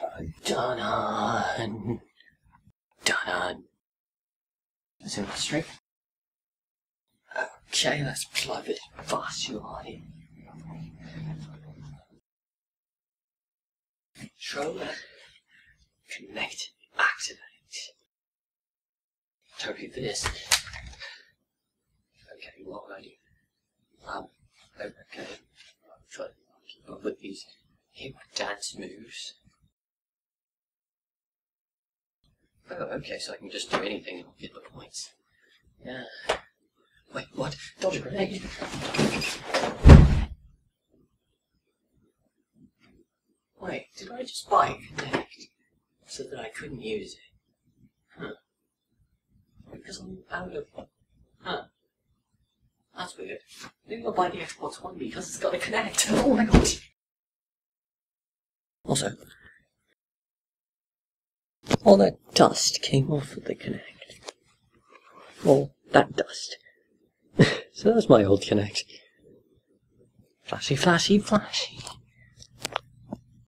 Dun-dun. Dun-dun. Is it straight? Okay, let's plug it fast you on it. Controller. Connect. Activate. Totally for this. Okay, what will I do? Okay. I'll try to keep up with these hip dance moves. Oh, okay, so I can just do anything and get the points. Yeah. Wait, what? Dodge a grenade? Wait, did I just buy Kinect so that I couldn't use it? Huh. Because I'm out of... Huh. That's weird. Maybe I'll buy the Xbox One because it's got a Kinect. Oh my god! Also, all that dust came off of the Kinect. Well, that dust. So that's my old Kinect. Flashy, flashy, flashy.